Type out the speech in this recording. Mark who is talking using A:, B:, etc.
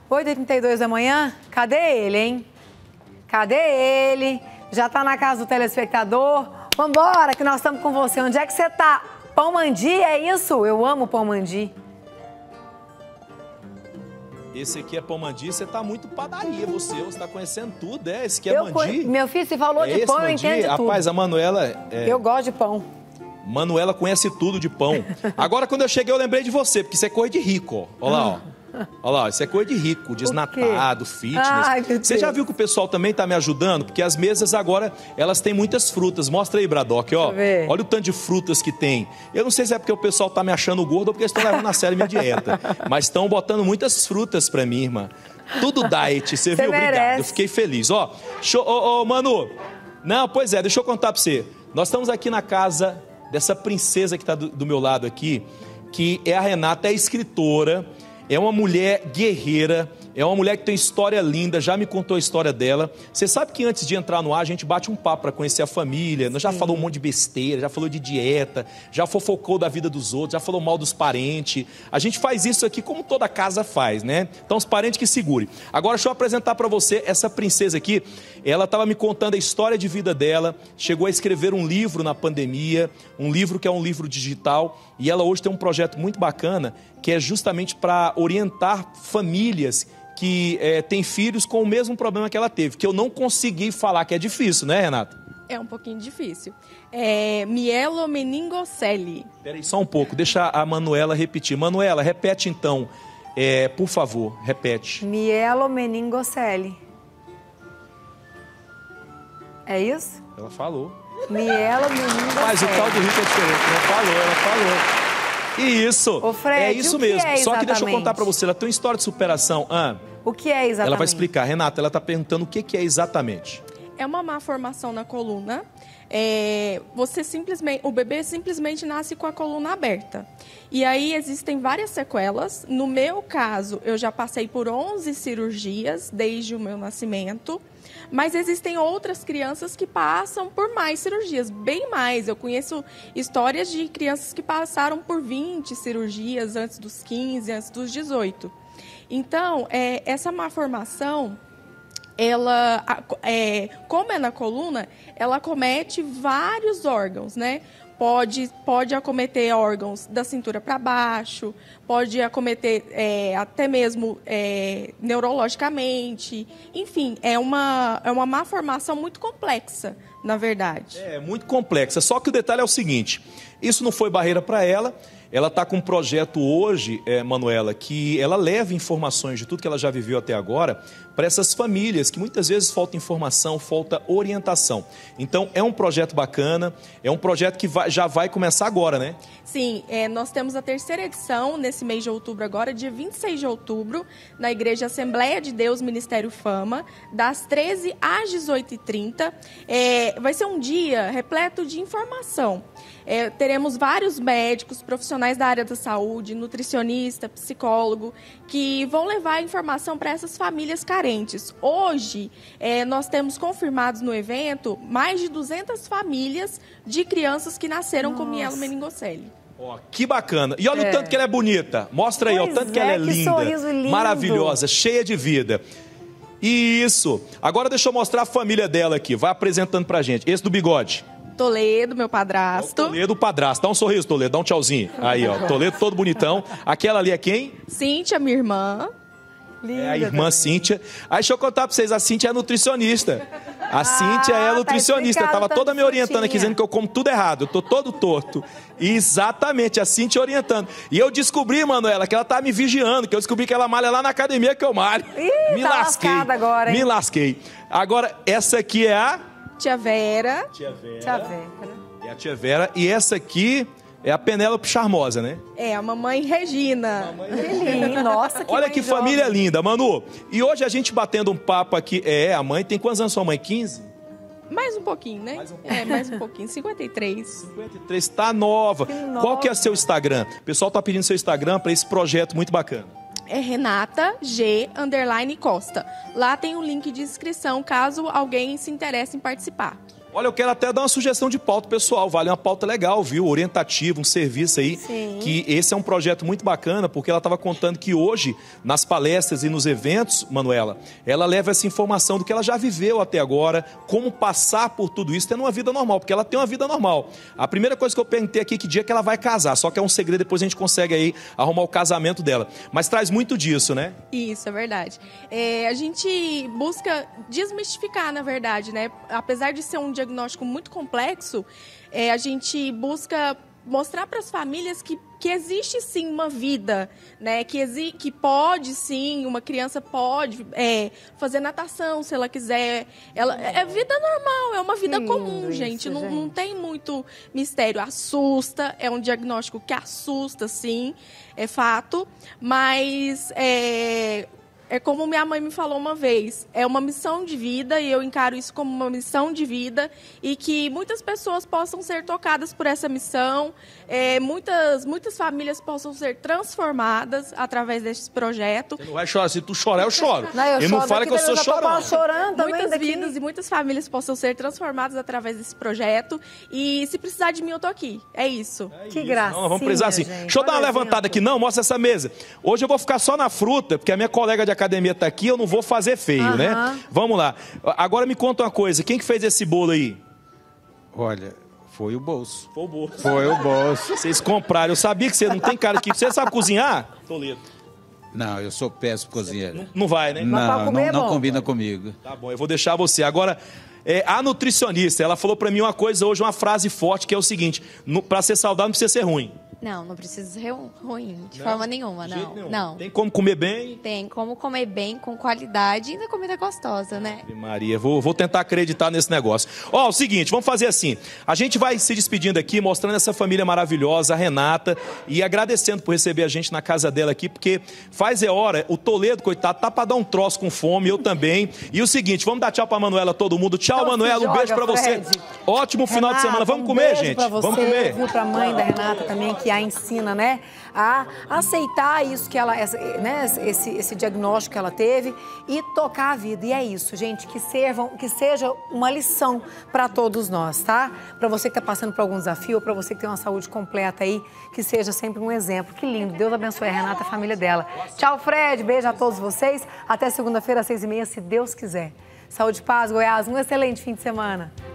A: 8h32 da manhã? Cadê ele, hein? Cadê ele? Já tá na casa do telespectador? Vambora, que nós estamos com você. Onde é que você tá? Pão mandi, é isso? Eu amo pão mandi.
B: Esse aqui é pão mandi, você tá muito padaria, você tá conhecendo tudo, é? Esse aqui é mandi?
A: Meu filho, se falou de pão, eu entendo tudo.
B: Rapaz, a Manuela...
A: Eu gosto de pão.
B: Manuela conhece tudo de pão. Agora, quando eu cheguei, eu lembrei de você, porque isso é coisa de rico, ó. Olha lá, ó. Olha lá, isso é coisa de rico, desnatado, fitness.
A: Ai,
B: você já viu que o pessoal também tá me ajudando? Porque as mesas agora, elas têm muitas frutas. Mostra aí, Bradock, ó. Olha o tanto de frutas que tem. Eu não sei se é porque o pessoal tá me achando gordo ou porque eles estão levando a sério minha dieta. Mas estão botando muitas frutas pra mim, irmã. Tudo diet, você viu?
A: Merece.
B: Obrigado, eu fiquei feliz. Ó, ô, Manu. Não, pois é, deixa eu contar pra você. Nós estamos aqui na casa dessa princesa que tá do meu lado aqui, que é a Renata, é escritora. É uma mulher guerreira, é uma mulher que tem história linda, já me contou a história dela. Você sabe que antes de entrar no ar, a gente bate um papo para conhecer a família. Nós já falou um monte de besteira, já falou de dieta, já fofocou da vida dos outros, já falou mal dos parentes. A gente faz isso aqui como toda casa faz, né? Então, os parentes que segurem. Agora, deixa eu apresentar para você essa princesa aqui. Ela estava me contando a história de vida dela, chegou a escrever um livro na pandemia, um livro que é um livro digital, e ela hoje tem um projeto muito bacana, que é justamente para orientar famílias que têm filhos com o mesmo problema que ela teve, que eu não consegui falar, que é difícil, né, Renata?
C: É um pouquinho difícil. É mielomeningocele.
B: Peraí, só um pouco, deixa a Manuela repetir. Manuela, repete então, por favor, repete.
A: Mielomeningocele. É isso?
B: Ela falou.
A: Mielomeningocele.
B: Mas o tal do Rico é diferente, ela falou. Isso,
A: Ô, Fred,
B: é isso mesmo. Só que deixa eu contar pra você, ela tem uma história de superação.
A: O que é exatamente?
B: Ela vai explicar. Renata, ela tá perguntando o que é exatamente.
C: É uma má formação na coluna. O bebê simplesmente nasce com a coluna aberta. E aí existem várias sequelas. No meu caso, eu já passei por 11 cirurgias desde o meu nascimento. Mas existem outras crianças que passam por mais cirurgias, bem mais. Eu conheço histórias de crianças que passaram por 20 cirurgias antes dos 15, antes dos 18. Então, essa malformação, ela, como é na coluna, ela acomete vários órgãos, né? Pode acometer órgãos da cintura para baixo, pode acometer até mesmo neurologicamente. Enfim, é uma malformação muito complexa, na verdade.
B: É muito complexa, só que o detalhe é o seguinte, isso não foi barreira para ela. Ela está com um projeto hoje, Manuela, que ela leva informações de tudo que ela já viveu até agora para essas famílias que muitas vezes falta informação, falta orientação. Então, é um projeto bacana, é um projeto que já vai começar agora, né?
C: Sim, nós temos a 3ª edição nesse mês de outubro agora, dia 26 de outubro, na Igreja Assembleia de Deus Ministério Fama, das 13 às 18h30. Vai ser um dia repleto de informação. Teremos vários médicos, profissionais da área da saúde, nutricionista, psicólogo, que vão levar informação para essas famílias carentes. Hoje, nós temos confirmados no evento mais de 200 famílias de crianças que nasceram com mielomeningocele.
B: Oh, que bacana. E olha o tanto que ela é bonita. Mostra aí, o tanto que ela é linda,
A: sorriso lindo,
B: maravilhosa, cheia de vida. Isso. Agora deixa eu mostrar a família dela aqui. Vai apresentando pra gente. Esse do bigode.
C: Toledo, meu padrasto.
B: Toledo, o padrasto. Dá um sorriso, Toledo. Dá um tchauzinho. Aí, ó. Toledo todo bonitão. Aquela ali é quem?
C: Cíntia, minha irmã.
B: É a irmã Cíntia. Aí deixa eu contar pra vocês, a Cíntia é nutricionista. A Cíntia é nutricionista. Tava toda me orientando aqui, dizendo que eu como tudo errado. Eu tô todo torto. Exatamente, a Cíntia orientando. E eu descobri, Manuela, que ela tá me vigiando, que eu descobri que ela malha lá na academia que eu malho. Me
A: tá
B: lasquei.
A: Agora, hein?
B: Me lasquei. Agora, essa aqui é a...
C: Tia Vera.
B: É a Tia Vera. E essa aqui é a Penélope Charmosa, né?
C: É, a mamãe Regina.
A: Nossa, que
B: olha que
A: jovem.
B: família linda, Manu. E hoje a gente batendo um papo aqui. A mãe tem quantos anos sua mãe? 15?
C: Mais um pouquinho, né? Mais um pouquinho. 53.
B: 53, tá nova. Qual que é seu Instagram? O pessoal tá pedindo seu Instagram para esse projeto muito bacana.
C: É Renata G _Costa. Lá tem um link de inscrição caso alguém se interesse em participar.
B: Olha, eu quero até dar uma sugestão de pauta, pessoal. Vale uma pauta legal, viu? Orientativa, um serviço aí.
A: Sim.
B: Que esse é um projeto muito bacana, porque ela estava contando que hoje, nas palestras e nos eventos, Manuela, ela leva essa informação do que ela já viveu até agora, como passar por tudo isso, tendo uma vida normal, porque ela tem uma vida normal. A primeira coisa que eu perguntei aqui é que dia que ela vai casar, só que é um segredo, depois a gente consegue aí arrumar o casamento dela. Mas traz muito disso, né?
C: Isso, é verdade. A gente busca desmistificar, na verdade, né? Apesar de ser um diagnóstico muito complexo, a gente busca mostrar para as famílias que existe sim uma vida, né? Que pode sim, uma criança pode fazer natação se ela quiser. É vida normal, é uma vida comum, gente. Não tem muito mistério. Assusta, é um diagnóstico que assusta, sim, é fato, mas é como minha mãe me falou uma vez, é uma missão de vida e eu encaro isso como uma missão de vida e que muitas pessoas possam ser tocadas por essa missão, muitas famílias possam ser transformadas através desse projeto.
B: Você não vai chorar, se tu chorar eu choro.
A: Eu
B: não fala que eu sou
A: chorando.
C: Muitas vidas e muitas famílias possam ser transformadas através desse projeto e se precisar de mim eu tô aqui, é isso.
A: Que gracinha,
B: vamos precisar assim.
A: gente.
B: Deixa eu dar uma levantada aqui, não, mostra essa mesa. Hoje eu vou ficar só na fruta, porque a minha colega de academia tá aqui, eu não vou fazer feio, né? Vamos lá. Agora me conta uma coisa, quem que fez esse bolo aí?
D: Olha, foi o bolso.
B: Foi o bolso.
D: Foi o bolso.
B: Vocês compraram, eu sabia que você não tem cara que... Você sabe cozinhar? Toledo.
D: Não, eu sou péssimo cozinheiro.
B: Não vai, né?
D: Não combina comigo.
B: Tá bom, eu vou deixar você. Agora, a nutricionista, ela falou pra mim uma coisa hoje, uma frase forte, que é o seguinte, pra ser saudável não precisa ser ruim.
E: Não precisa ser ruim, de forma nenhuma, não.
B: Tem como comer bem?
E: Tem como comer bem, com qualidade e ainda comida gostosa, né?
B: Maria, vou tentar acreditar nesse negócio. Ó, o seguinte, vamos fazer assim, a gente vai se despedindo aqui, mostrando essa família maravilhosa, a Renata, e agradecendo por receber a gente na casa dela aqui, porque faz hora, o Toledo, coitado, tá pra dar um troço com fome, eu também. E o seguinte, vamos dar tchau pra Manuela, todo mundo. Tchau, então, Manuela, um beijo pra você. Ótimo final de semana, vamos comer, gente?
A: Pra você,
B: vamos comer.
A: Viu, pra mãe da Renata também, que a ensina, né, a aceitar isso que ela, né, esse diagnóstico que ela teve e tocar a vida. E é isso, gente, que seja uma lição para todos nós, tá? Para você que está passando por algum desafio, para você que tem uma saúde completa aí, que seja sempre um exemplo. Que lindo. Deus abençoe a Renata, a família dela. Tchau, Fred. Beijo a todos vocês. Até segunda-feira, às 6h30, se Deus quiser. Saúde e paz, Goiás. Um excelente fim de semana.